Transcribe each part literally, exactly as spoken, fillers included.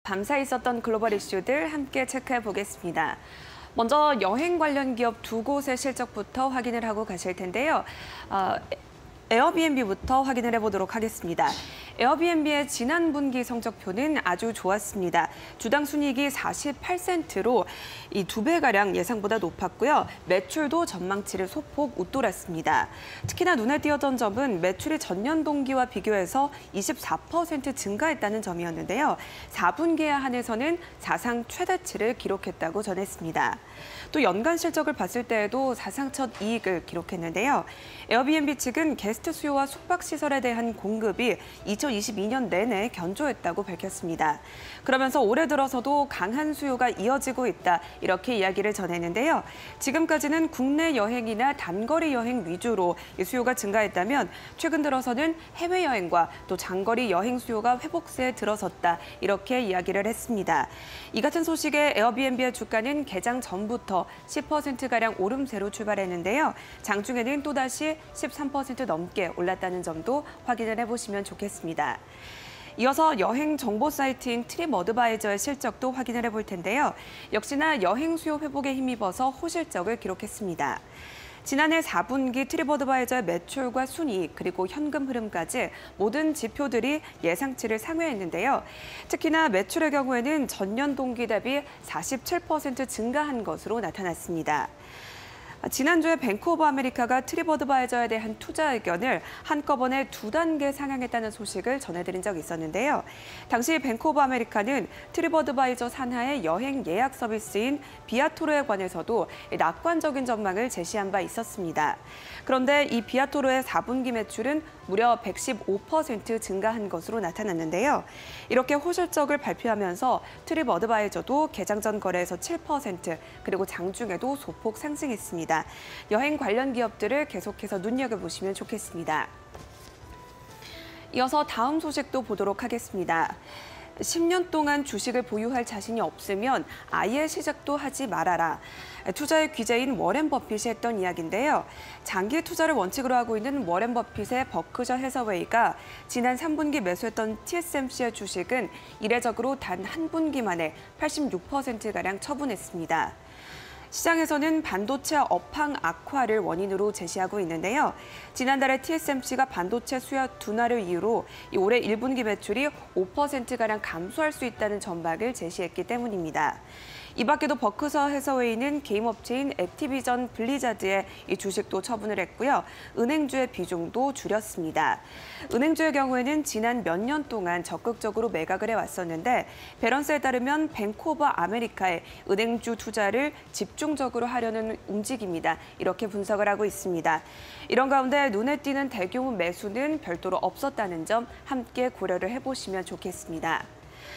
밤새 있었던 글로벌 이슈들 함께 체크해 보겠습니다. 먼저 여행 관련 기업 두 곳의 실적부터 확인을 하고 가실 텐데요. 어, 에어비앤비부터 확인을 해보도록 하겠습니다. 에어비앤비의 지난 분기 성적표는 아주 좋았습니다. 주당 순이익이 사십팔 센트로 이 두 배가량 예상보다 높았고요. 매출도 전망치를 소폭 웃돌았습니다. 특히나 눈에 띄었던 점은 매출이 전년 동기와 비교해서 이십사 퍼센트 증가했다는 점이었는데요. 사 분기에 한해서는 사상 최대치를 기록했다고 전했습니다. 또 연간 실적을 봤을 때에도 사상 첫 이익을 기록했는데요. 에어비앤비 측은 게스트 수요와 숙박시설에 대한 공급이 이천이십이 년 내내 견조했다고 밝혔습니다. 그러면서 올해 들어서도 강한 수요가 이어지고 있다, 이렇게 이야기를 전했는데요. 지금까지는 국내 여행이나 단거리 여행 위주로 수요가 증가했다면 최근 들어서는 해외여행과 또 장거리 여행 수요가 회복세에 들어섰다, 이렇게 이야기를 했습니다. 이 같은 소식에 에어비앤비의 주가는 개장 전부터 십 퍼센트가량 오름세로 출발했는데요. 장중에는 또다시 십삼 퍼센트 넘게 올랐다는 점도 확인을 해보시면 좋겠습니다. 이어서 여행 정보 사이트인 트립어드바이저의 실적도 확인을 해볼 텐데요. 역시나 여행 수요 회복에 힘입어서 호실적을 기록했습니다. 지난해 사 분기 트립어드바이저의 매출과 순이익 그리고 현금 흐름까지 모든 지표들이 예상치를 상회했는데요. 특히나 매출의 경우에는 전년 동기 대비 사십칠 퍼센트 증가한 것으로 나타났습니다. 지난주에 뱅크 오브 아메리카가 트립어드바이저에 대한 투자 의견을 한꺼번에 두 단계 상향했다는 소식을 전해드린 적이 있었는데요. 당시 뱅크 오브 아메리카는 트립어드바이저 산하의 여행 예약 서비스인 비아토로에 관해서도 낙관적인 전망을 제시한 바 있었습니다. 그런데 이 비아토로의 사 분기 매출은 무려 백십오 퍼센트 증가한 것으로 나타났는데요. 이렇게 호실적을 발표하면서 트립어드바이저도 개장 전 거래에서 칠 퍼센트, 그리고 장중에도 소폭 상승했습니다. 여행 관련 기업들을 계속해서 눈여겨보시면 좋겠습니다. 이어서 다음 소식도 보도록 하겠습니다. 십 년 동안 주식을 보유할 자신이 없으면 아예 시작도 하지 말아라. 투자의 귀재인 워렌 버핏이 했던 이야기인데요. 장기 투자를 원칙으로 하고 있는 워렌 버핏의 버크셔 해서웨이가 지난 삼 분기 매수했던 티에스엠씨의 주식은 이례적으로 단 한 분기 만에 팔십육 퍼센트가량 처분했습니다. 시장에서는 반도체 업황 악화를 원인으로 제시하고 있는데요. 지난달에 티에스엠씨가 반도체 수요 둔화를 이유로 올해 일 분기 매출이 오 퍼센트가량 감소할 수 있다는 전망을 제시했기 때문입니다. 이 밖에도 버크셔 해서웨이는 게임 업체인 액티비전 블리자드의 이 주식도 처분을 했고요. 은행주의 비중도 줄였습니다. 은행주의 경우에는 지난 몇 년 동안 적극적으로 매각을 해왔었는데 배런스에 따르면 뱅크 오브 아메리카의 은행주 투자를 집중적으로 하려는 움직임이다, 이렇게 분석을 하고 있습니다. 이런 가운데 눈에 띄는 대규모 매수는 별도로 없었다는 점 함께 고려를 해보시면 좋겠습니다.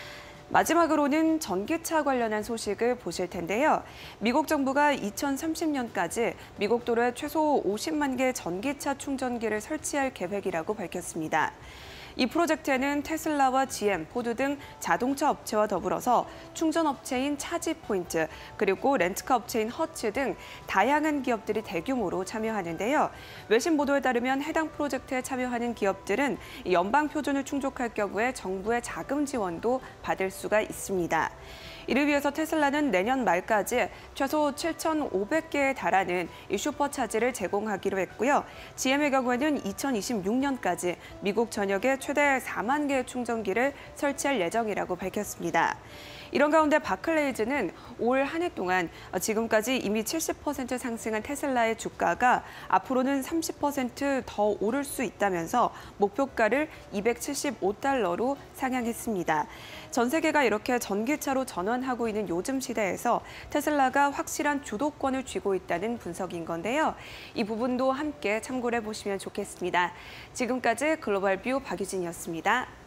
마지막으로는 전기차 관련한 소식을 보실 텐데요. 미국 정부가 이천삼십 년까지 미국 도로에 최소 오십만 개 전기차 충전기를 설치할 계획이라고 밝혔습니다. 이 프로젝트에는 테슬라와 지엠, 포드 등 자동차 업체와 더불어서 충전 업체인 차지포인트, 그리고 렌트카 업체인 허츠 등 다양한 기업들이 대규모로 참여하는데요. 외신 보도에 따르면 해당 프로젝트에 참여하는 기업들은 연방 표준을 충족할 경우에 정부의 자금 지원도 받을 수가 있습니다. 이를 위해서 테슬라는 내년 말까지 최소 칠천오백 개에 달하는 이 슈퍼차지를 제공하기로 했고요. 지엠의 경우에는 이천이십육 년까지 미국 전역에 최대 사만 개의 충전기를 설치할 예정이라고 밝혔습니다. 이런 가운데 바클레이즈는 올 한 해 동안 지금까지 이미 칠십 퍼센트 상승한 테슬라의 주가가 앞으로는 삼십 퍼센트 더 오를 수 있다면서 목표가를 이백칠십오 달러로 상향했습니다. 전 세계가 이렇게 전기차로 전환하고 있는 요즘 시대에서 테슬라가 확실한 주도권을 쥐고 있다는 분석인 건데요. 이 부분도 함께 참고를 해보시면 좋겠습니다. 지금까지 글로벌 뷰 박유진이었습니다.